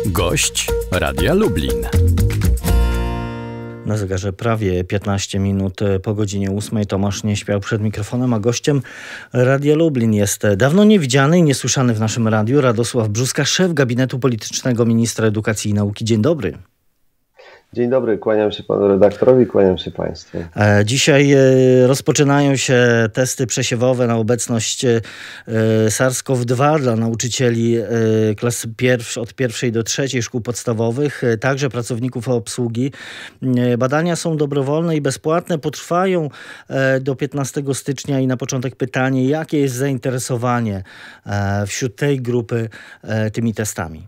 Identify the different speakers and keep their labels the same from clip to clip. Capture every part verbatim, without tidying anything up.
Speaker 1: Gość Radia Lublin.
Speaker 2: Na zegarze prawie piętnaście minut po godzinie ósmej. Tomasz nie śpiał przed mikrofonem, a gościem Radia Lublin jest dawno niewidziany i niesłyszany w naszym radiu Radosław Brzóska, szef gabinetu politycznego ministra edukacji i nauki. Dzień dobry.
Speaker 3: Dzień dobry, kłaniam się panu redaktorowi, kłaniam się państwu.
Speaker 2: Dzisiaj rozpoczynają się testy przesiewowe na obecność SARS-CoV dwa dla nauczycieli klas pierwsz, od pierwszej do trzeciej szkół podstawowych, także pracowników obsługi. Badania są dobrowolne i bezpłatne, potrwają do piętnastego stycznia i na początek pytanie, jakie jest zainteresowanie wśród tej grupy tymi testami?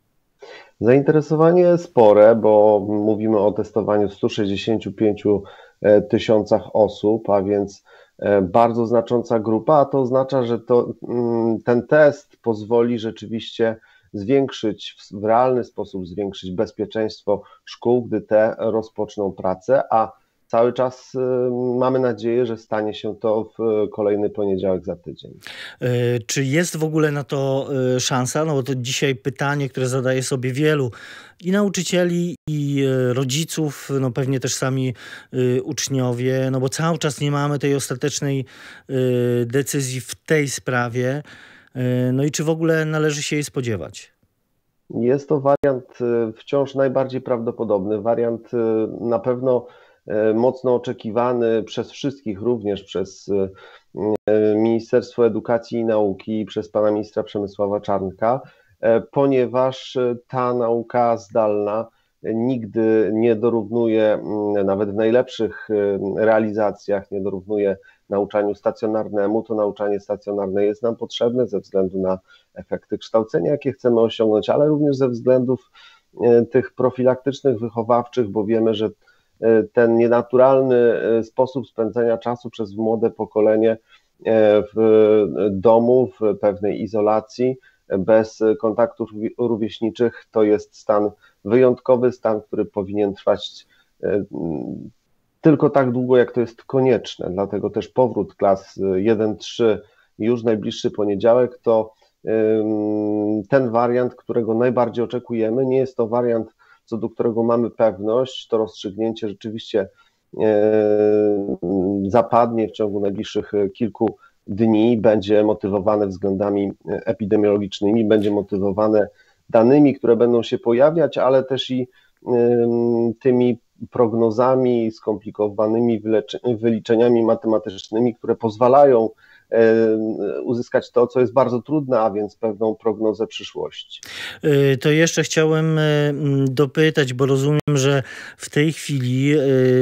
Speaker 3: Zainteresowanie spore, bo mówimy o testowaniu stu sześćdziesięciu pięciu tysiącach osób, a więc bardzo znacząca grupa, a to oznacza, że to, ten test pozwoli rzeczywiście zwiększyć, w realny sposób zwiększyć bezpieczeństwo szkół, gdy te rozpoczną pracę, a cały czas mamy nadzieję, że stanie się to w kolejny poniedziałek za tydzień.
Speaker 2: Czy jest w ogóle na to szansa? No bo to dzisiaj pytanie, które zadaje sobie wielu i nauczycieli, i rodziców, no pewnie też sami uczniowie, no bo cały czas nie mamy tej ostatecznej decyzji w tej sprawie. No i czy w ogóle należy się jej spodziewać?
Speaker 3: Jest to wariant wciąż najbardziej prawdopodobny. Wariant na pewno mocno oczekiwany przez wszystkich, również przez Ministerstwo Edukacji i Nauki i przez pana ministra Przemysława Czarnka, ponieważ ta nauka zdalna nigdy nie dorównuje, nawet w najlepszych realizacjach, nie dorównuje nauczaniu stacjonarnemu. To nauczanie stacjonarne jest nam potrzebne ze względu na efekty kształcenia, jakie chcemy osiągnąć, ale również ze względów tych profilaktycznych, wychowawczych, bo wiemy, że ten nienaturalny sposób spędzania czasu przez młode pokolenie w domu, w pewnej izolacji, bez kontaktów rówieśniczych, to jest stan wyjątkowy, stan, który powinien trwać tylko tak długo, jak to jest konieczne. Dlatego też powrót klas jeden trzy już najbliższy poniedziałek to ten wariant, którego najbardziej oczekujemy. Nie jest to wariant, co do którego mamy pewność, to rozstrzygnięcie rzeczywiście zapadnie w ciągu najbliższych kilku dni, będzie motywowane względami epidemiologicznymi, będzie motywowane danymi, które będą się pojawiać, ale też i tymi prognozami, skomplikowanymi wyliczeniami matematycznymi, które pozwalają uzyskać to, co jest bardzo trudne, a więc pewną prognozę przyszłości.
Speaker 2: To jeszcze chciałem dopytać, bo rozumiem, że w tej chwili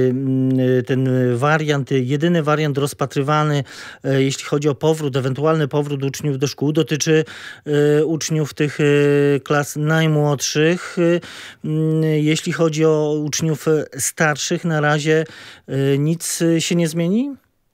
Speaker 2: ten wariant, jedyny wariant rozpatrywany, jeśli chodzi o powrót, ewentualny powrót uczniów do szkół, dotyczy uczniów tych klas najmłodszych. Jeśli chodzi o uczniów starszych, na razie nic się nie zmieni?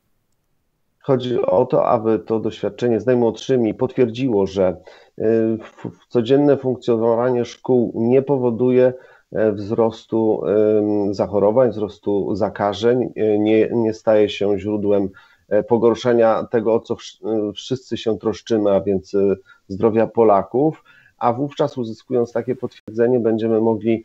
Speaker 3: Chodzi o to, aby to doświadczenie z najmłodszymi potwierdziło, że codzienne funkcjonowanie szkół nie powoduje wzrostu zachorowań, wzrostu zakażeń, nie, nie staje się źródłem pogorszenia tego, o co wszyscy się troszczymy, a więc zdrowia Polaków, a wówczas uzyskując takie potwierdzenie będziemy mogli,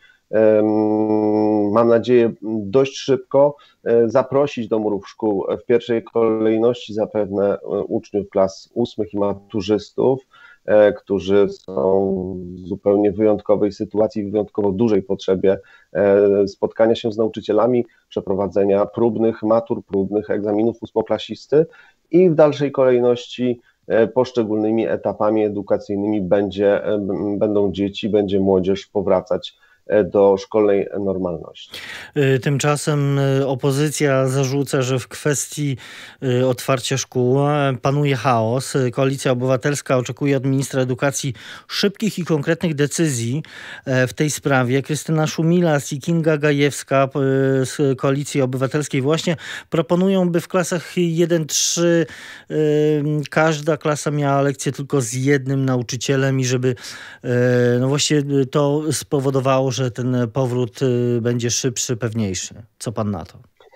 Speaker 3: mam nadzieję, dość szybko zaprosić do murów szkół w pierwszej kolejności zapewne uczniów klas ósmych i maturzystów, którzy są w zupełnie wyjątkowej sytuacji, w wyjątkowo dużej potrzebie spotkania się z nauczycielami, przeprowadzenia próbnych, matur próbnych, egzaminów ósmoklasisty i w dalszej kolejności poszczególnymi etapami edukacyjnymi będzie, będą dzieci, będzie młodzież powracać do szkolnej normalności.
Speaker 2: Tymczasem opozycja zarzuca, że w kwestii otwarcia szkół panuje chaos. Koalicja Obywatelska oczekuje od ministra edukacji szybkich i konkretnych decyzji w tej sprawie. Krystyna Szumilas i Kinga Gajewska z Koalicji Obywatelskiej właśnie proponują, by w klasach jeden trzy każda klasa miała lekcję tylko z jednym nauczycielem i żeby no właśnie to spowodowało, że ten powrót będzie szybszy, pewniejszy. Co pan na to?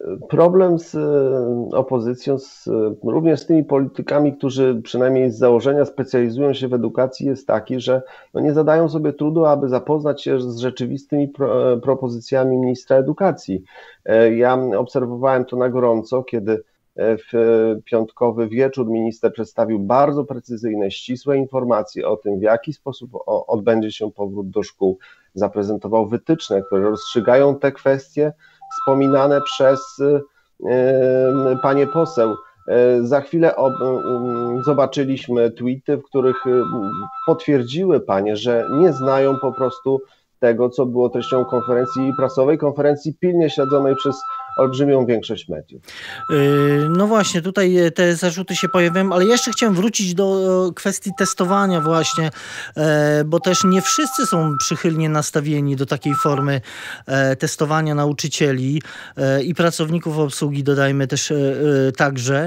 Speaker 3: Problem z opozycją, z, również z tymi politykami, którzy przynajmniej z założenia specjalizują się w edukacji, jest taki, że no nie zadają sobie trudu, aby zapoznać się z rzeczywistymi pro, propozycjami ministra edukacji. Ja obserwowałem to na gorąco, kiedy w piątkowy wieczór minister przedstawił bardzo precyzyjne, ścisłe informacje o tym, w jaki sposób odbędzie się powrót do szkół. Zaprezentował wytyczne, które rozstrzygają te kwestie wspominane przez panię poseł. Za chwilę ob, zobaczyliśmy tweety, w których potwierdziły panie, że nie znają po prostu tego, co było treścią konferencji prasowej, konferencji pilnie śledzonej przez olbrzymią większość mediów.
Speaker 2: No właśnie, tutaj te zarzuty się pojawiają, ale jeszcze chciałem wrócić do kwestii testowania właśnie, bo też nie wszyscy są przychylnie nastawieni do takiej formy testowania nauczycieli i pracowników obsługi, dodajmy też także.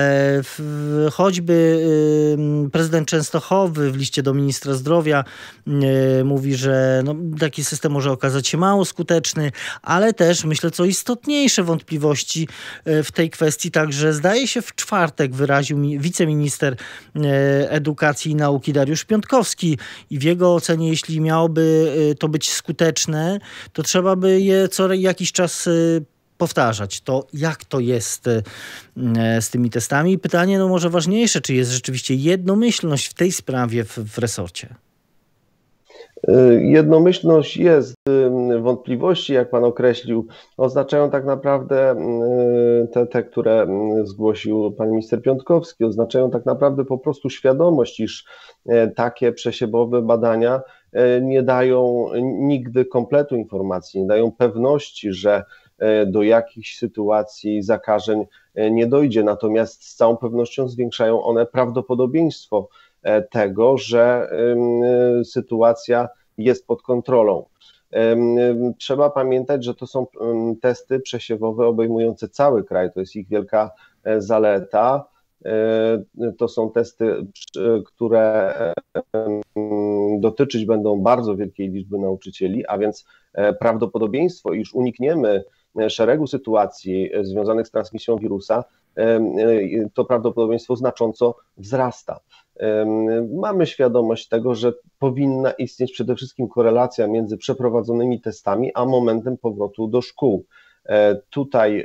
Speaker 2: Choćby prezydent Częstochowy w liście do ministra zdrowia mówi, że no, taki system może okazać się mało skuteczny, ale też myślę, co istotniejsze, wątpliwości w tej kwestii. Także zdaje się w czwartek wyraził wiceminister edukacji i nauki Dariusz Piontkowski i w jego ocenie, jeśli miałoby to być skuteczne, to trzeba by je co jakiś czas powtarzać. To jak to jest z tymi testami? I pytanie, no może ważniejsze, czy jest rzeczywiście jednomyślność w tej sprawie w, w resorcie?
Speaker 3: Jednomyślność jest. Wątpliwości, jak pan określił, oznaczają tak naprawdę te, te, które zgłosił pan minister Piontkowski, oznaczają tak naprawdę po prostu świadomość, iż takie przesiewowe badania nie dają nigdy kompletu informacji, nie dają pewności, że do jakichś sytuacji zakażeń nie dojdzie, natomiast z całą pewnością zwiększają one prawdopodobieństwo tego, że sytuacja jest pod kontrolą. Trzeba pamiętać, że to są testy przesiewowe obejmujące cały kraj, to jest ich wielka zaleta. To są testy, które dotyczyć będą bardzo wielkiej liczby nauczycieli, a więc prawdopodobieństwo, iż unikniemy szeregu sytuacji związanych z transmisją wirusa, to prawdopodobieństwo znacząco wzrasta. Mamy świadomość tego, że powinna istnieć przede wszystkim korelacja między przeprowadzonymi testami a momentem powrotu do szkół. Tutaj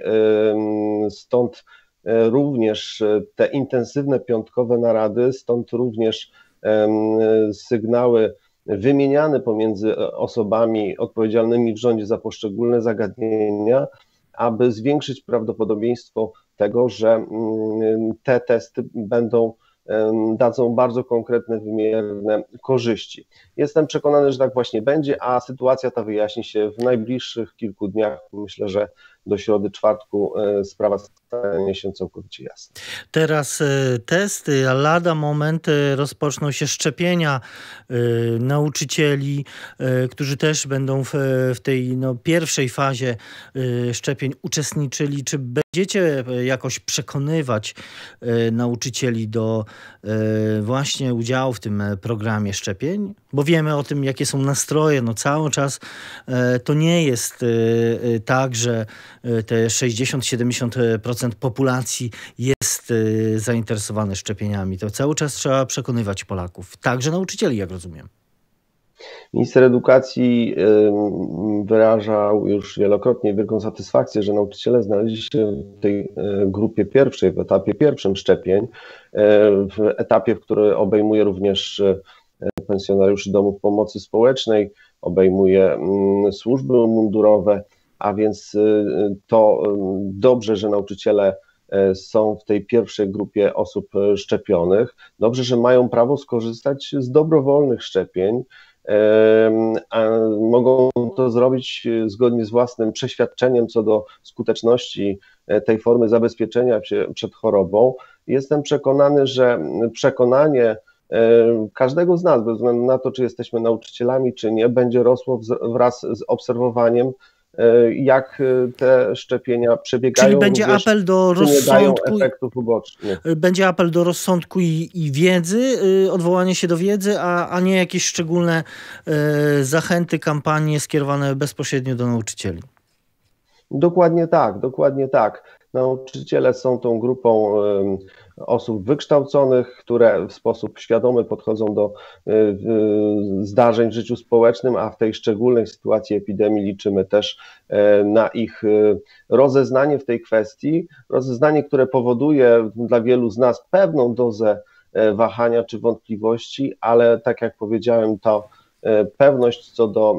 Speaker 3: stąd również te intensywne piątkowe narady, stąd również sygnały wymieniane pomiędzy osobami odpowiedzialnymi w rządzie za poszczególne zagadnienia, aby zwiększyć prawdopodobieństwo tego, że te testy będą dadzą bardzo konkretne, wymierne korzyści. Jestem przekonany, że tak właśnie będzie, a sytuacja ta wyjaśni się w najbliższych kilku dniach. Myślę, że do środy, czwartku sprawa stanie się całkowicie jasna.
Speaker 2: Teraz testy, a lada moment rozpoczną się szczepienia y, nauczycieli, y, którzy też będą w, w tej no, pierwszej fazie y, szczepień uczestniczyli. Czy będziecie jakoś przekonywać y, nauczycieli do y, właśnie udziału w tym programie szczepień? Bo wiemy o tym, jakie są nastroje. No, cały czas y, to nie jest y, y, tak, że te sześćdziesiąt do siedemdziesięciu procent populacji jest zainteresowane szczepieniami. To cały czas trzeba przekonywać Polaków, także nauczycieli, jak rozumiem.
Speaker 3: Minister edukacji wyrażał już wielokrotnie wielką satysfakcję, że nauczyciele znaleźli się w tej grupie pierwszej, w etapie pierwszym szczepień, w etapie, który obejmuje również pensjonariuszy domów pomocy społecznej, obejmuje służby mundurowe, a więc to dobrze, że nauczyciele są w tej pierwszej grupie osób szczepionych. Dobrze, że mają prawo skorzystać z dobrowolnych szczepień. Mogą to zrobić zgodnie z własnym przeświadczeniem co do skuteczności tej formy zabezpieczenia się przed chorobą. Jestem przekonany, że przekonanie każdego z nas, bez względu na to, czy jesteśmy nauczycielami, czy nie, będzie rosło wraz z obserwowaniem, jak te szczepienia przebiegają.
Speaker 2: Czyli będzie również, apel do rozsądku.
Speaker 3: Efektów ubocznych.
Speaker 2: Będzie apel do rozsądku i, i wiedzy, odwołanie się do wiedzy, a, a nie jakieś szczególne zachęty, kampanie skierowane bezpośrednio do nauczycieli.
Speaker 3: Dokładnie tak, dokładnie tak. Nauczyciele są tą grupą osób wykształconych, które w sposób świadomy podchodzą do zdarzeń w życiu społecznym, a w tej szczególnej sytuacji epidemii liczymy też na ich rozeznanie w tej kwestii. Rozeznanie, które powoduje dla wielu z nas pewną dozę wahania czy wątpliwości, ale tak jak powiedziałem, to pewność co do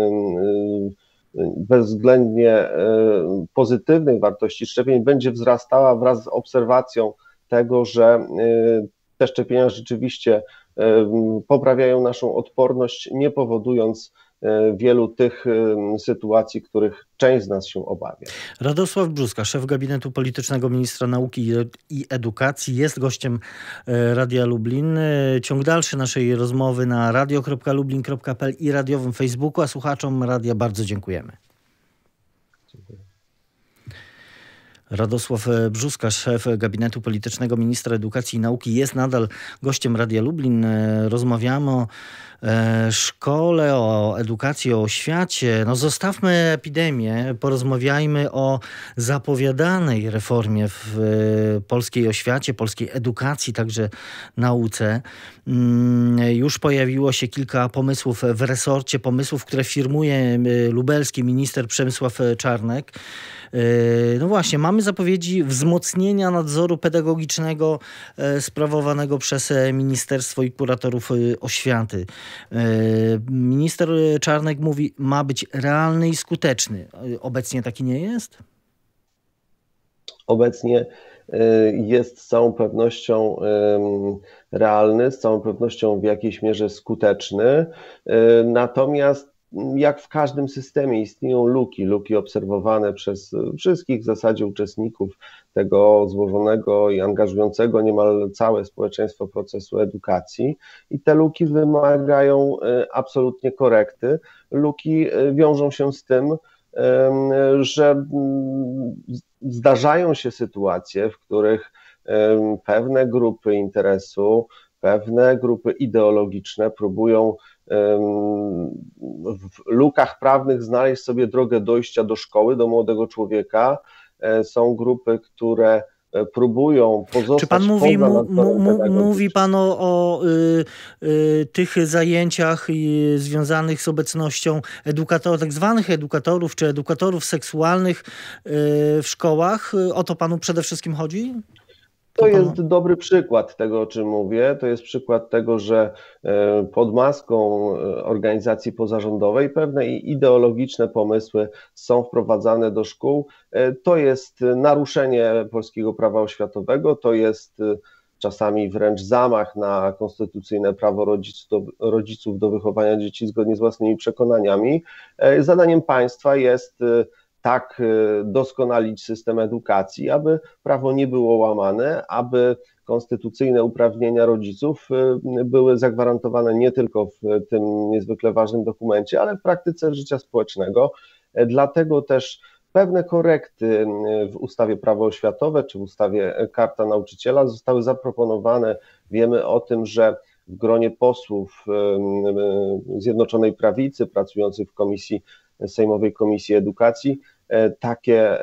Speaker 3: bezwzględnie pozytywnej wartości szczepień będzie wzrastała wraz z obserwacją tego, że te szczepienia rzeczywiście poprawiają naszą odporność, nie powodując wielu tych sytuacji, których część z nas się obawia.
Speaker 2: Radosław Brzuska, szef gabinetu politycznego ministra nauki i edukacji, jest gościem Radia Lublin. Ciąg dalszy naszej rozmowy na radio kropka lublin kropka p l i radiowym Facebooku, a słuchaczom radia bardzo dziękujemy.
Speaker 3: Dziękuję.
Speaker 2: Radosław Brzuska, szef gabinetu politycznego ministra edukacji i nauki, jest nadal gościem Radia Lublin. Rozmawiamy o szkole, o edukacji, o oświacie. No zostawmy epidemię, porozmawiajmy o zapowiadanej reformie w polskiej oświacie, polskiej edukacji, także nauce. Już pojawiło się kilka pomysłów w resorcie, pomysłów, które firmuje lubelski minister Przemysław Czarnek. No właśnie, mamy zapowiedzi wzmocnienia nadzoru pedagogicznego sprawowanego przez ministerstwo i kuratorów oświaty. Minister Czarnek mówi, ma być realny i skuteczny. Obecnie taki nie jest?
Speaker 3: Obecnie jest z całą pewnością realny, z całą pewnością w jakiejś mierze skuteczny. Natomiast jak w każdym systemie istnieją luki, luki obserwowane przez wszystkich w zasadzie uczestników tego złożonego i angażującego niemal całe społeczeństwo procesu edukacji i te luki wymagają absolutnie korekty. Luki wiążą się z tym, że zdarzają się sytuacje, w których pewne grupy interesu, pewne grupy ideologiczne próbują w lukach prawnych znaleźć sobie drogę dojścia do szkoły, do młodego człowieka. Są grupy, które próbują pozostać.
Speaker 2: Czy pan mówi, mu, mu, mówi pan o, o y, y, tych zajęciach y, związanych z obecnością edukatorów, tak zwanych edukatorów, czy edukatorów seksualnych y, w szkołach? O to panu przede wszystkim chodzi?
Speaker 3: To jest dobry przykład tego, o czym mówię. To jest przykład tego, że pod maską organizacji pozarządowej pewne ideologiczne pomysły są wprowadzane do szkół. To jest naruszenie polskiego prawa oświatowego, to jest czasami wręcz zamach na konstytucyjne prawo rodziców do, rodziców do wychowania dzieci zgodnie z własnymi przekonaniami. Zadaniem państwa jest tak doskonalić system edukacji, aby prawo nie było łamane, aby konstytucyjne uprawnienia rodziców były zagwarantowane nie tylko w tym niezwykle ważnym dokumencie, ale w praktyce życia społecznego. Dlatego też pewne korekty w ustawie Prawo oświatowe czy w ustawie Karta Nauczyciela zostały zaproponowane. Wiemy o tym, że w gronie posłów Zjednoczonej Prawicy pracujących w komisji Sejmowej Komisji Edukacji takie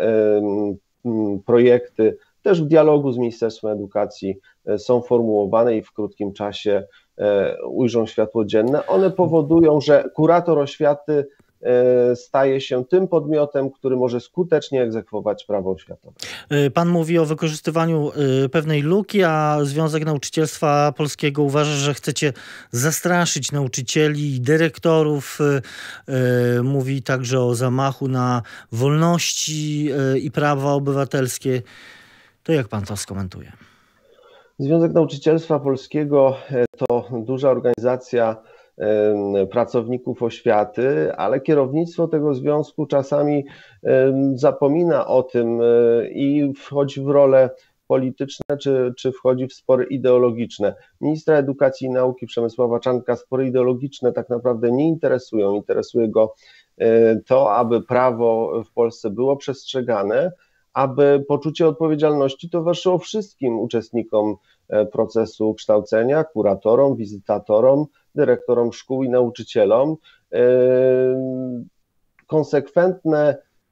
Speaker 3: projekty też w dialogu z Ministerstwem Edukacji są formułowane i w krótkim czasie ujrzą światło dzienne. One powodują, że kurator oświaty staje się tym podmiotem, który może skutecznie egzekwować prawo oświatowe.
Speaker 2: Pan mówi o wykorzystywaniu pewnej luki, a Związek Nauczycielstwa Polskiego uważa, że chcecie zastraszyć nauczycieli i dyrektorów. Mówi także o zamachu na wolności i prawa obywatelskie. To jak pan to skomentuje?
Speaker 3: Związek Nauczycielstwa Polskiego to duża organizacja pracowników oświaty, ale kierownictwo tego związku czasami zapomina o tym i wchodzi w role polityczne, czy, czy wchodzi w spory ideologiczne. Ministra Edukacji i Nauki Przemysława Czarnka spory ideologiczne tak naprawdę nie interesują. Interesuje go to, aby prawo w Polsce było przestrzegane, aby poczucie odpowiedzialności towarzyszyło wszystkim uczestnikom procesu kształcenia, kuratorom, wizytatorom, dyrektorom szkół i nauczycielom. Konsekwentne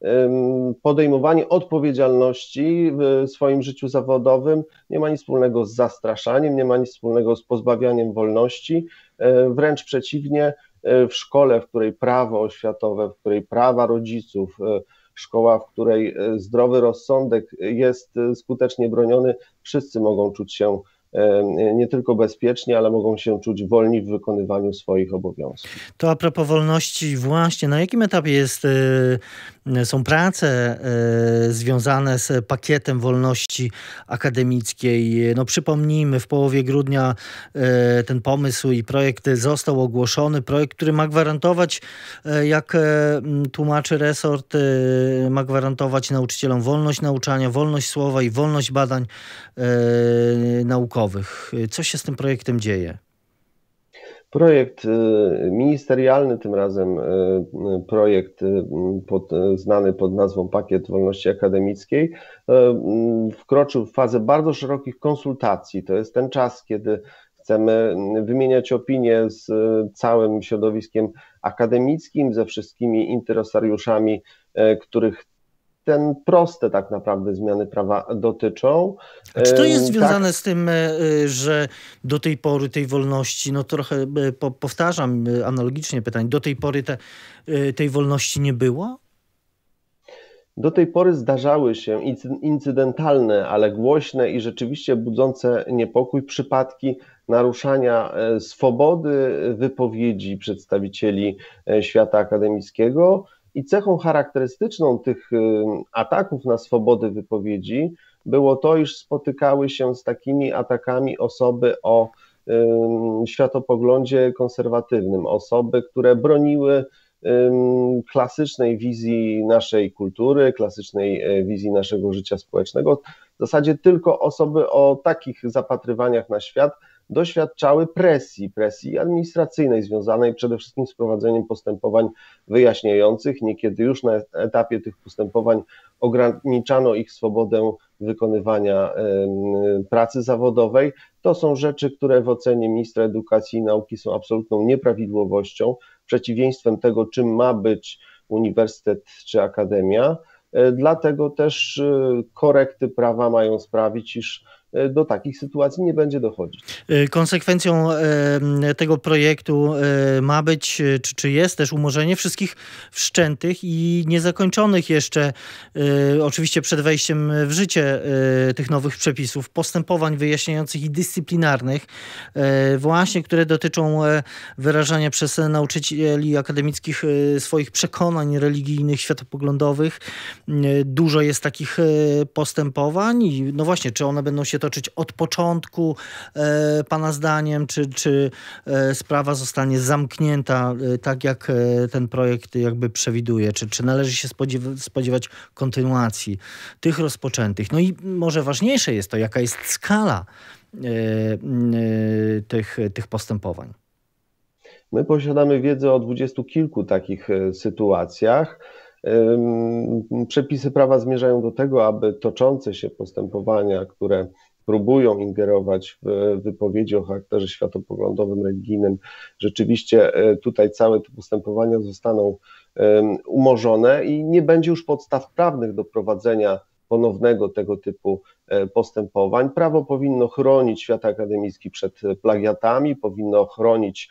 Speaker 3: podejmowanie odpowiedzialności w swoim życiu zawodowym nie ma nic wspólnego z zastraszaniem, nie ma nic wspólnego z pozbawianiem wolności, wręcz przeciwnie, w szkole, w której prawo oświatowe, w której prawa rodziców, szkoła, w której zdrowy rozsądek jest skutecznie broniony, wszyscy mogą czuć się nie tylko bezpiecznie, ale mogą się czuć wolni w wykonywaniu swoich obowiązków.
Speaker 2: To a propos wolności właśnie, na jakim etapie jest, są prace związane z pakietem wolności akademickiej? No przypomnijmy, w połowie grudnia ten pomysł i projekt został ogłoszony. Projekt, który ma gwarantować, jak tłumaczy resort, ma gwarantować nauczycielom wolność nauczania, wolność słowa i wolność badań naukowych. Co się z tym projektem dzieje?
Speaker 3: Projekt ministerialny, tym razem projekt pod, znany pod nazwą Pakiet Wolności Akademickiej, wkroczył w fazę bardzo szerokich konsultacji. To jest ten czas, kiedy chcemy wymieniać opinie z całym środowiskiem akademickim, ze wszystkimi interesariuszami, których ten proste tak naprawdę zmiany prawa dotyczą.
Speaker 2: A czy to jest związane tak z tym, że do tej pory tej wolności, no trochę powtarzam analogicznie pytanie, do tej pory te, tej wolności nie było?
Speaker 3: Do tej pory zdarzały się incydentalne, ale głośne i rzeczywiście budzące niepokój przypadki naruszania swobody wypowiedzi przedstawicieli świata akademickiego. I cechą charakterystyczną tych ataków na swobodę wypowiedzi było to, iż spotykały się z takimi atakami osoby o światopoglądzie konserwatywnym, osoby, które broniły klasycznej wizji naszej kultury, klasycznej wizji naszego życia społecznego. W zasadzie tylko osoby o takich zapatrywaniach na świat doświadczały presji, presji administracyjnej związanej przede wszystkim z prowadzeniem postępowań wyjaśniających. Niekiedy już na etapie tych postępowań ograniczano ich swobodę wykonywania pracy zawodowej. To są rzeczy, które w ocenie ministra edukacji i nauki są absolutną nieprawidłowością, przeciwieństwem tego, czym ma być uniwersytet czy akademia. Dlatego też korekty prawa mają sprawić, iż do takich sytuacji nie będzie dochodzić.
Speaker 2: Konsekwencją tego projektu ma być, czy, czy jest też umorzenie wszystkich wszczętych i niezakończonych jeszcze, oczywiście przed wejściem w życie tych nowych przepisów, postępowań wyjaśniających i dyscyplinarnych, właśnie, które dotyczą wyrażania przez nauczycieli akademickich swoich przekonań religijnych, światopoglądowych. Dużo jest takich postępowań i no właśnie, czy one będą się toczyć od początku, e, pana zdaniem, czy, czy e, sprawa zostanie zamknięta e, tak, jak e, ten projekt jakby przewiduje, czy, czy należy się spodziew- spodziewać kontynuacji tych rozpoczętych. No i może ważniejsze jest to, jaka jest skala e, e, tych, tych postępowań.
Speaker 3: My posiadamy wiedzę o dwudziestu kilku takich sytuacjach. Przepisy prawa zmierzają do tego, aby toczące się postępowania, które próbują ingerować w wypowiedzi o charakterze światopoglądowym, religijnym, rzeczywiście tutaj całe te postępowania zostaną umorzone i nie będzie już podstaw prawnych do prowadzenia ponownego tego typu postępowań. Prawo powinno chronić świat akademicki przed plagiatami, powinno chronić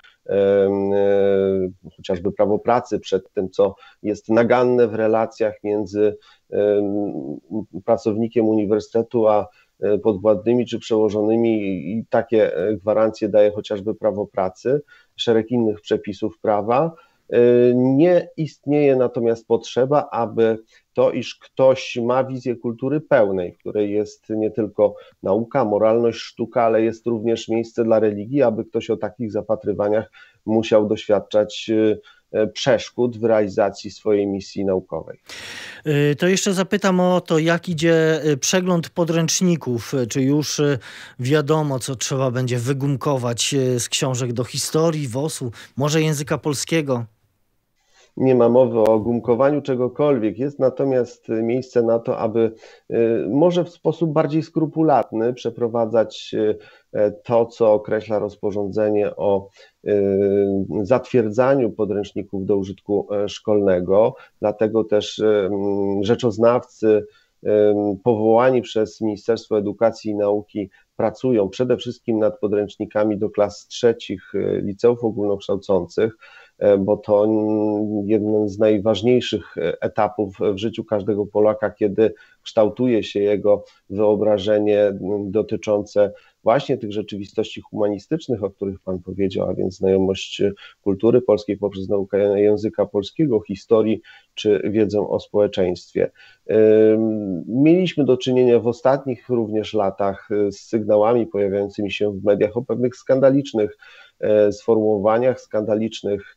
Speaker 3: chociażby prawo pracy przed tym, co jest naganne w relacjach między pracownikiem uniwersytetu a podwładnymi czy przełożonymi, i takie gwarancje daje chociażby prawo pracy, szereg innych przepisów prawa. Nie istnieje natomiast potrzeba, aby to, iż ktoś ma wizję kultury pełnej, w której jest nie tylko nauka, moralność, sztuka, ale jest również miejsce dla religii, aby ktoś o takich zapatrywaniach musiał doświadczać przeszkód w realizacji swojej misji naukowej.
Speaker 2: To jeszcze zapytam o to, jak idzie przegląd podręczników. Czy już wiadomo, co trzeba będzie wygumkować z książek do historii, W O S-u, może języka polskiego?
Speaker 3: nie ma mowy o gumkowaniu czegokolwiek. Jest natomiast miejsce na to, aby może w sposób bardziej skrupulatny przeprowadzać to, co określa rozporządzenie o zatwierdzaniu podręczników do użytku szkolnego. Dlatego też rzeczoznawcy powołani przez Ministerstwo Edukacji i Nauki pracują przede wszystkim nad podręcznikami do klas trzecich liceów ogólnokształcących, bo to jeden z najważniejszych etapów w życiu każdego Polaka, kiedy kształtuje się jego wyobrażenie dotyczące właśnie tych rzeczywistości humanistycznych, o których Pan powiedział, a więc znajomość kultury polskiej poprzez naukę języka polskiego, historii czy wiedzę o społeczeństwie. Mieliśmy do czynienia w ostatnich również latach z sygnałami pojawiającymi się w mediach o pewnych skandalicznych sformułowaniach, skandalicznych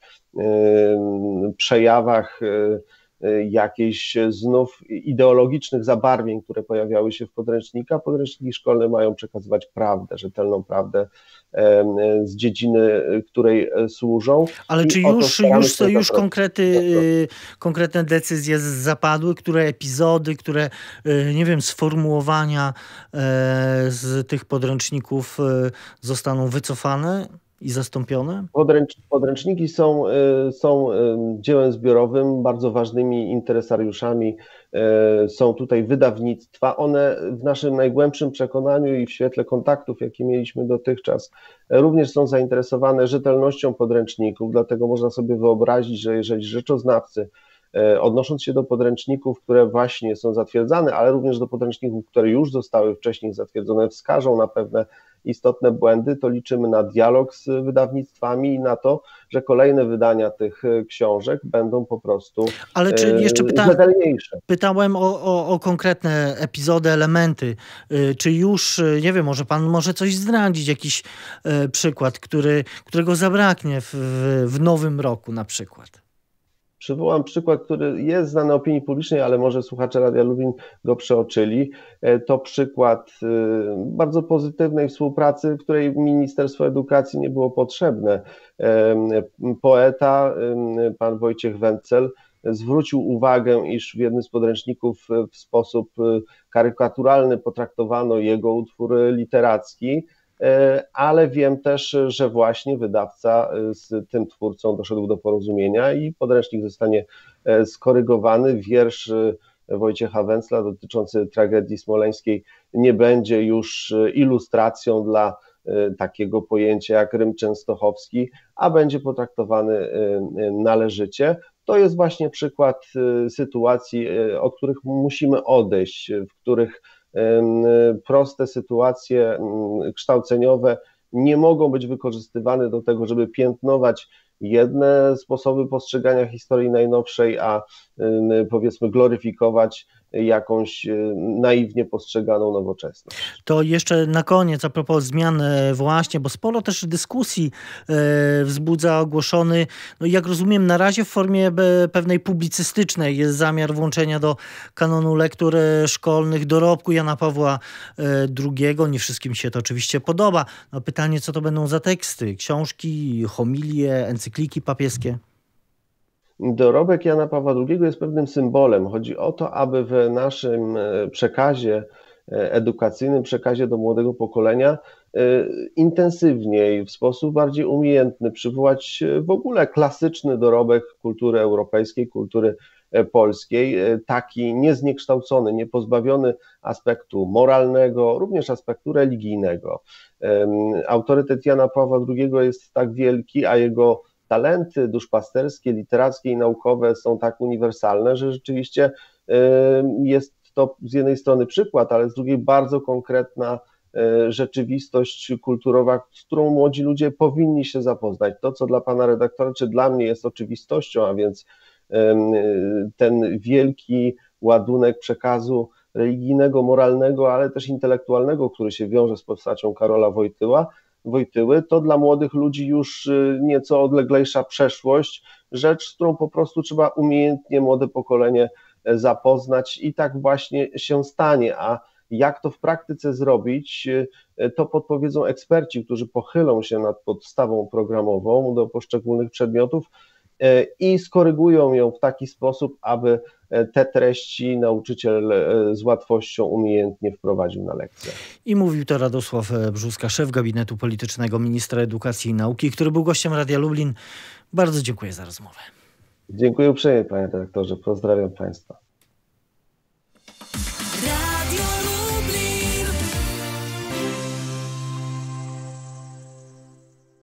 Speaker 3: przejawach jakichś znów ideologicznych zabarwień, które pojawiały się w podręcznikach. Podręczniki szkolne mają przekazywać prawdę, rzetelną prawdę z dziedziny, której służą.
Speaker 2: Ale czy już, już, już konkrety, konkretne decyzje zapadły, które epizody, które, nie wiem, sformułowania z tych podręczników zostaną wycofane i zastąpione?
Speaker 3: Podręcz, podręczniki są, są dziełem zbiorowym, bardzo ważnymi interesariuszami są tutaj wydawnictwa. One w naszym najgłębszym przekonaniu i w świetle kontaktów, jakie mieliśmy dotychczas, również są zainteresowane rzetelnością podręczników, dlatego można sobie wyobrazić, że jeżeli rzeczoznawcy, odnosząc się do podręczników, które właśnie są zatwierdzane, ale również do podręczników, które już zostały wcześniej zatwierdzone, wskażą na pewne istotne błędy, to liczymy na dialog z wydawnictwami i na to, że kolejne wydania tych książek będą po prostu
Speaker 2: Ale czy jeszcze pyta,
Speaker 3: rzetelniejsze.
Speaker 2: Pytałem o, o, o konkretne epizody, elementy. Czy już, nie wiem, może pan może coś zdradzić, jakiś przykład, który, którego zabraknie w, w nowym roku na przykład?
Speaker 3: Przywołam przykład, który jest znany opinii publicznej, ale może słuchacze Radia Lublin go przeoczyli. To przykład bardzo pozytywnej współpracy, w której Ministerstwo Edukacji nie było potrzebne. Poeta, pan Wojciech Wencel, zwrócił uwagę, iż w jednym z podręczników w sposób karykaturalny potraktowano jego utwór literacki, ale wiem też, że właśnie wydawca z tym twórcą doszedł do porozumienia i podręcznik zostanie skorygowany. Wiersz Wojciecha Wencla dotyczący tragedii smoleńskiej nie będzie już ilustracją dla takiego pojęcia jak Rym Częstochowski, a będzie potraktowany należycie. To jest właśnie przykład sytuacji, od których musimy odejść, w których proste sytuacje kształceniowe nie mogą być wykorzystywane do tego, żeby piętnować jedne sposoby postrzegania historii najnowszej, a powiedzmy gloryfikować jakąś naiwnie postrzeganą nowoczesność.
Speaker 2: To jeszcze na koniec, a propos zmian właśnie, bo sporo też dyskusji wzbudza ogłoszony, no jak rozumiem, na razie w formie pewnej publicystycznej jest zamiar włączenia do kanonu lektur szkolnych dorobku Jana Pawła drugiego. Nie wszystkim się to oczywiście podoba. No pytanie, co to będą za teksty? Książki, homilie, encykliki papieskie?
Speaker 3: Dorobek Jana Pawła drugiego jest pewnym symbolem. Chodzi o to, aby w naszym przekazie edukacyjnym, przekazie do młodego pokolenia intensywniej, w sposób bardziej umiejętny przywołać w ogóle klasyczny dorobek kultury europejskiej, kultury polskiej, taki niezniekształcony, niepozbawiony aspektu moralnego, również aspektu religijnego. Autorytet Jana Pawła drugiego jest tak wielki, a jego talenty duszpasterskie, literackie i naukowe są tak uniwersalne, że rzeczywiście jest to z jednej strony przykład, ale z drugiej bardzo konkretna rzeczywistość kulturowa, z którą młodzi ludzie powinni się zapoznać. To, co dla pana redaktora, czy dla mnie jest oczywistością, a więc ten wielki ładunek przekazu religijnego, moralnego, ale też intelektualnego, który się wiąże z postacią Karola Wojtyła, Wojtyły, to dla młodych ludzi już nieco odleglejsza przeszłość, rzecz, z którą po prostu trzeba umiejętnie młode pokolenie zapoznać i tak właśnie się stanie, a jak to w praktyce zrobić, to podpowiedzą eksperci, którzy pochylą się nad podstawą programową do poszczególnych przedmiotów i skorygują ją w taki sposób, aby te treści nauczyciel z łatwością, umiejętnie wprowadził na lekcję.
Speaker 2: I mówił to Radosław Brzuska, szef gabinetu politycznego ministra edukacji i nauki, który był gościem Radia Lublin. Bardzo dziękuję za rozmowę.
Speaker 3: Dziękuję uprzejmie, panie redaktorze. Pozdrawiam państwa.